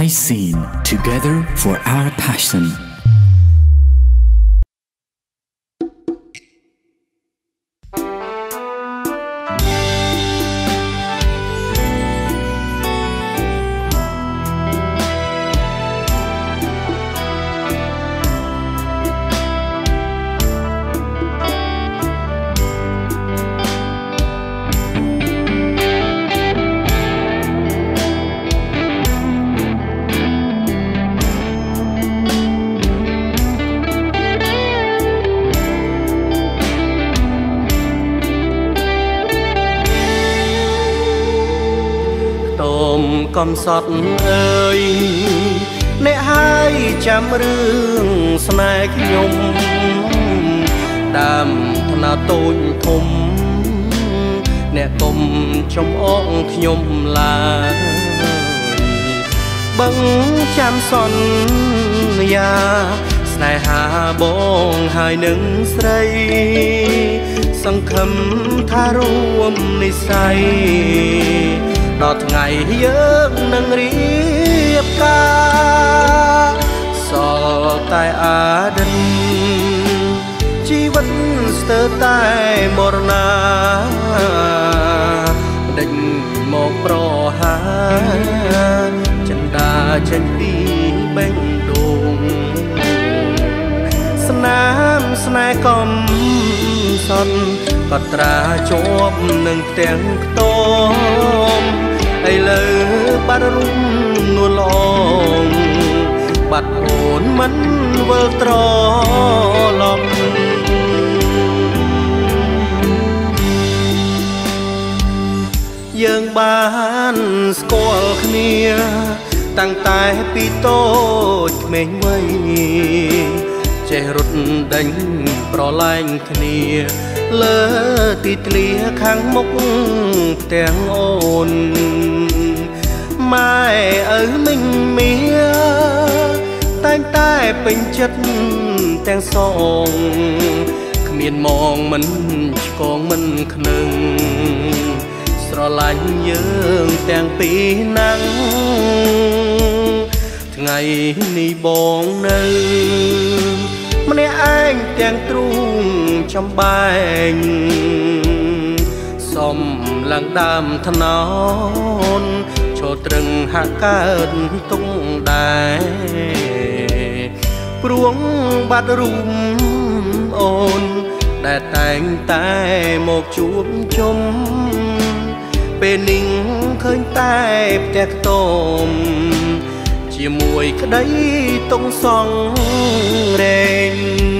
I sing together for our passion. កំសត់អើយអ្នកហើយចាំរឿងស្នេហ៍ខ្ញុំតាមថ្នោតតូចធំអ្នកកុំចំអងខ្ញុំឡើយបឹងចាំសន្យាស្នេហាបងហើយនឹងស្រីសង្ឃឹមថារួមនិស្ស័យដល់ថ្ងៃយើងនឹងរៀបការសល់តែអាដិនជីវិតស្ទើរតែមរណាដេញមកប្រហាចិន្តាចេញពីបេះដូងស្នាមស្នេហ៍កំសត់កត្រាជាប់នឹងផ្ទាំងខ្ទមឥឡូវបាត់រូបនួនឡងបាត់អូនមិនវិលត្រឡប់យើងបានស្គាល់គ្នាតាំងតែពីតូចក្មេងវ័យចេះរត់ដេញប្រឡែងគ្នាលើទីធ្លាខាងមុខផ្ទាំងអូនម៉ែឪមិញមៀតែងតែពេញចិត្តទាំងសងគ្មានមងមិនឆ្កងមិនខ្នឹងស្រឡាញ់យើងទាំងពីរណាំងថ្ងៃនេះបងនៅម្នាក់ឯងទាំងទ្រូងចំបែងសំឡើងដើមថ្នោតឈរត្រឹងហាក់កើតទុកដែរព្រួងបាត់រូបអូនដែលតែងតែមកជួបជុំពេលនេះឃើញតែផ្ទះខ្ទមជាមួយក្តីតុងសងរែង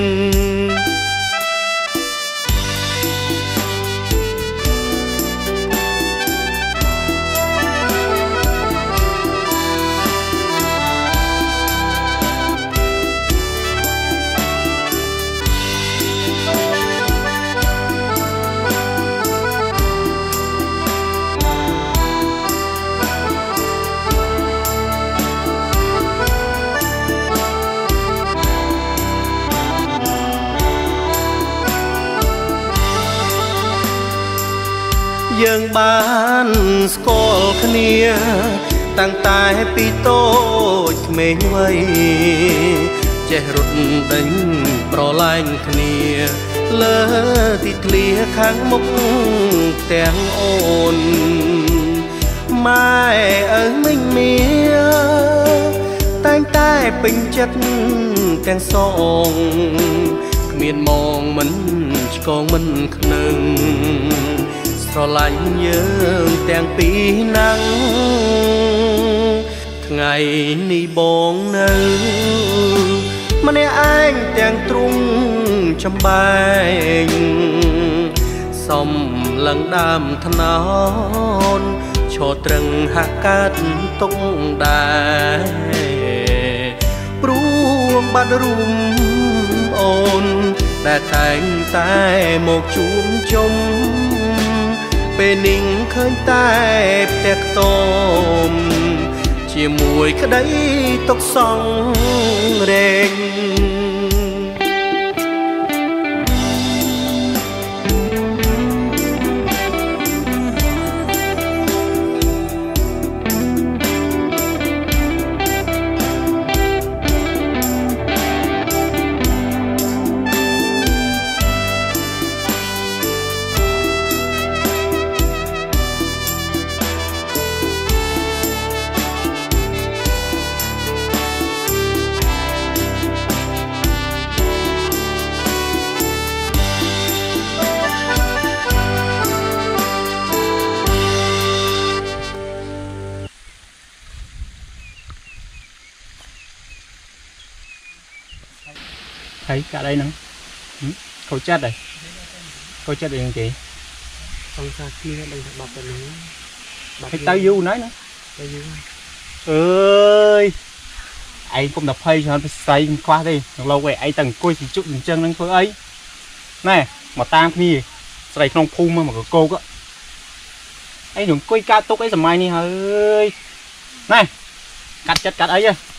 យើងបានស្គាល់គ្នាតាំងតែពីតូចក្មេងវ័យចេះរត់ដេញប្រឡែងគ្នាលើទីធ្លាខាងមុខផ្ទាំងអូនម៉ែឪមិញមៀតែងតែពេញចិត្តទាំងសងគ្មានមងមិនឆ្កងមិនខ្នឹងស្រឡាញ់យើងទាំងពីរណាំងថ្ងៃនេះបងនៅម្នាក់ឯងទាំងទ្រូងចំបែងសំឡើងដើមថ្នោតឈរត្រឹងហាក់កើតទុកដែរព្រួងបាត់រូបអូនដែលតែងតែមកជួបជុំពេលនេះឃើញតែផ្ទះខ្ទមជាមួយក្តីទុកសងរែង thấy cả đây nè câu chết này câu chết là gì con sa kia đang bọc vào nữa cái tao du nói nữa tao du ơi anh cũng đập hay cho nó xây qua đi lâu vậy anh từng coi thì chút chân đang phơi ấy này mà tam kia xây không phun mà có cô á anh đừng coi ca tốt ấy giờ mai đi ơi này cắt chất cắt ấy chứ